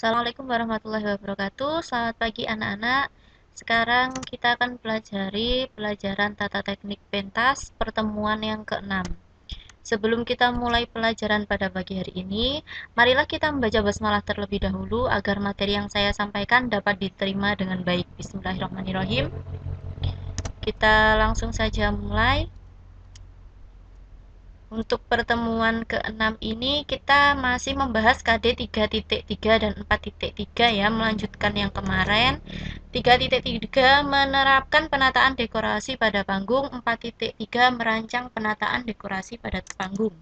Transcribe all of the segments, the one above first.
Assalamualaikum warahmatullahi wabarakatuh. Selamat pagi anak-anak. Sekarang kita akan pelajari pelajaran tata teknik pentas pertemuan yang ke-6. Sebelum kita mulai pelajaran pada pagi hari ini, marilah kita membaca basmalah terlebih dahulu agar materi yang saya sampaikan dapat diterima dengan baik. Bismillahirrahmanirrahim. Kita langsung saja mulai. Untuk pertemuan ke-6 ini kita masih membahas KD 3.3 dan 4.3 ya, melanjutkan yang kemarin. 3.3 menerapkan penataan dekorasi pada panggung, 4.3 merancang penataan dekorasi pada panggung.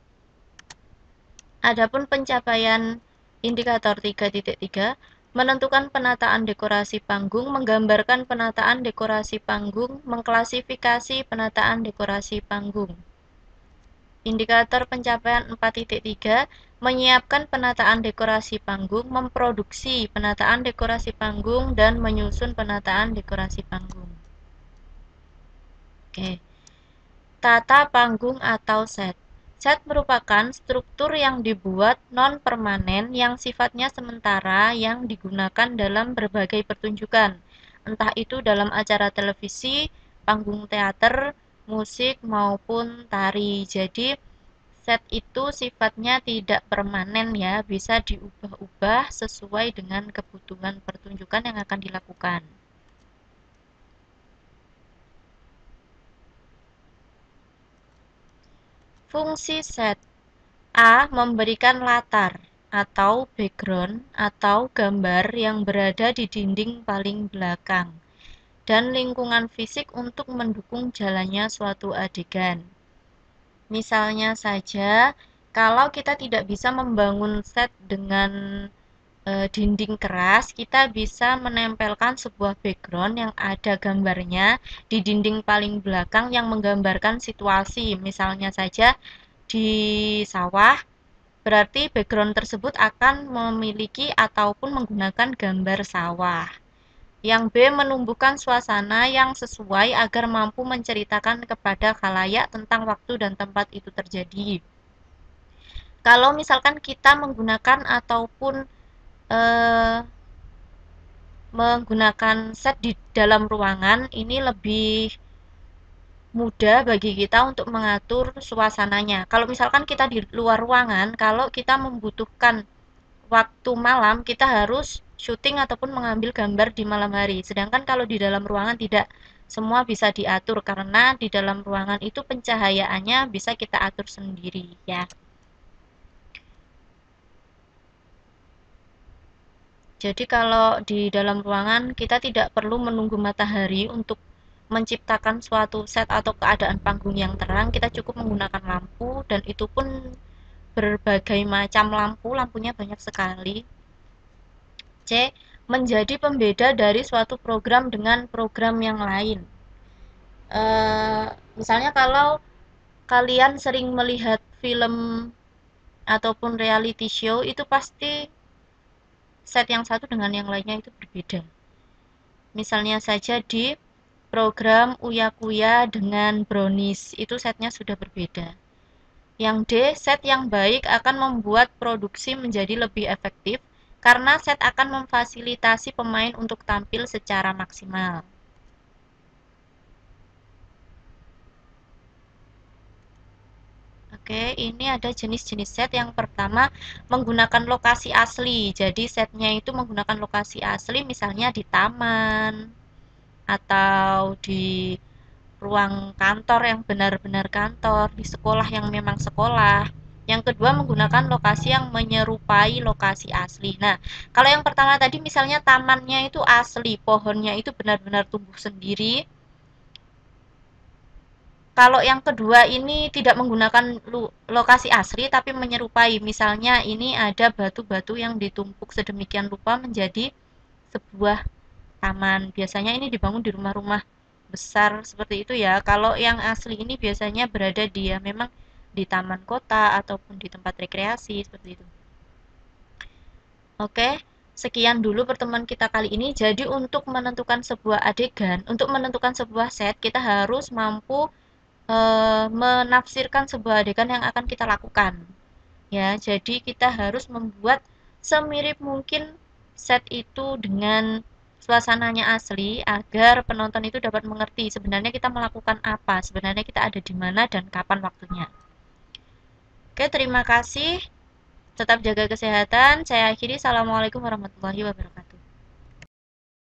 Adapun pencapaian indikator 3.3 menentukan penataan dekorasi panggung, menggambarkan penataan dekorasi panggung, mengklasifikasi penataan dekorasi panggung. Indikator pencapaian 4.3 menyiapkan penataan dekorasi panggung, memproduksi penataan dekorasi panggung, dan menyusun penataan dekorasi panggung. Oke. Tata panggung atau set. Set merupakan struktur yang dibuat non-permanen yang sifatnya sementara yang digunakan dalam berbagai pertunjukan, entah itu dalam acara televisi, panggung teater, musik, maupun tari. Jadi, set itu sifatnya tidak permanen ya, bisa diubah-ubah sesuai dengan kebutuhan pertunjukan yang akan dilakukan. Fungsi set. A. Memberikan latar atau background atau gambar yang berada di dinding paling belakang dan lingkungan fisik untuk mendukung jalannya suatu adegan. Misalnya saja, kalau kita tidak bisa membangun set dengan dinding keras, kita bisa menempelkan sebuah background yang ada gambarnya di dinding paling belakang yang menggambarkan situasi. Misalnya saja di sawah, berarti background tersebut akan memiliki ataupun menggunakan gambar sawah. Yang B. Menumbuhkan suasana yang sesuai agar mampu menceritakan kepada khalayak tentang waktu dan tempat itu terjadi. Kalau misalkan kita menggunakan ataupun menggunakan set di dalam ruangan, ini lebih mudah bagi kita untuk mengatur suasananya. Kalau misalkan kita di luar ruangan, kalau kita membutuhkan waktu malam, kita harus syuting ataupun mengambil gambar di malam hari. Sedangkan kalau di dalam ruangan tidak semua bisa diatur karena di dalam ruangan itu pencahayaannya bisa kita atur sendiri ya. Jadi kalau di dalam ruangan kita tidak perlu menunggu matahari untuk menciptakan suatu set atau keadaan panggung yang terang, kita cukup menggunakan lampu dan itu pun berbagai macam lampu, lampunya banyak sekali. C. Menjadi pembeda dari suatu program dengan program yang lain. Misalnya kalau kalian sering melihat film ataupun reality show, itu pasti set yang satu dengan yang lainnya itu berbeda. Misalnya saja di program Uya Kuya dengan Brownies, itu setnya sudah berbeda. Yang D, set yang baik akan membuat produksi menjadi lebih efektif karena set akan memfasilitasi pemain untuk tampil secara maksimal. Oke, ini ada jenis-jenis set. Yang pertama, menggunakan lokasi asli. Jadi setnya itu menggunakan lokasi asli, misalnya di taman atau di ruang kantor yang benar-benar kantor, di sekolah yang memang sekolah. Yang kedua, menggunakan lokasi yang menyerupai lokasi asli. Nah, kalau yang pertama tadi misalnya tamannya itu asli, pohonnya itu benar-benar tumbuh sendiri. Kalau yang kedua ini tidak menggunakan lokasi asli tapi menyerupai. Misalnya ini ada batu-batu yang ditumpuk sedemikian rupa menjadi sebuah taman. Biasanya ini dibangun di rumah-rumah besar seperti itu ya. Kalau yang asli ini biasanya berada di ya memang di taman kota ataupun di tempat rekreasi seperti itu. Oke, sekian dulu pertemuan kita kali ini. Jadi untuk menentukan sebuah adegan, untuk menentukan sebuah set, kita harus mampu menafsirkan sebuah adegan yang akan kita lakukan. Ya, jadi kita harus membuat semirip mungkin set itu dengan suasananya asli agar penonton itu dapat mengerti sebenarnya kita melakukan apa, sebenarnya kita ada di mana dan kapan waktunya. Oke, terima kasih. Tetap jaga kesehatan. Saya akhiri. Assalamualaikum warahmatullahi wabarakatuh.